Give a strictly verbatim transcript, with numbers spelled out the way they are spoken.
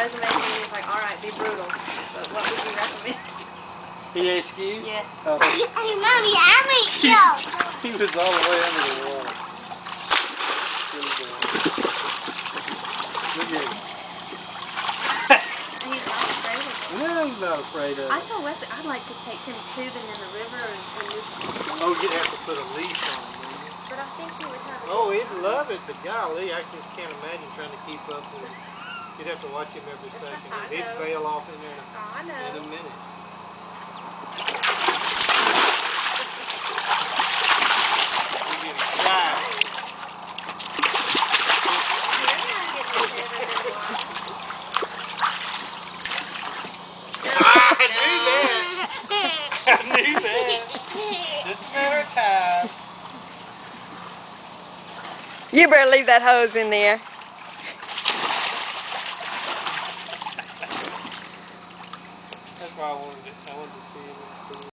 resume meeting is like, all right, be brutal. But what would you recommend? He asked you? Yes. Oh. Hey, Mommy, I'm a yo. He was all the way under the water. Look at him. He's not afraid of it. No, he's not afraid of it. I told Wesley I'd like to take him tubing in the river and, and move him. Oh, you'd have to put a leash on him, wouldn't you? But I think he would have a Oh, he'd love it, but golly, I just can't imagine trying to keep up with him. You'd have to watch him every second. I He'd know. bail off in there Oh, I know. in a minute. He's getting shy. I knew that. I knew that. Just a matter of time. You better leave that hose in there. That's why I wanted to, I wanted to see him in the pool.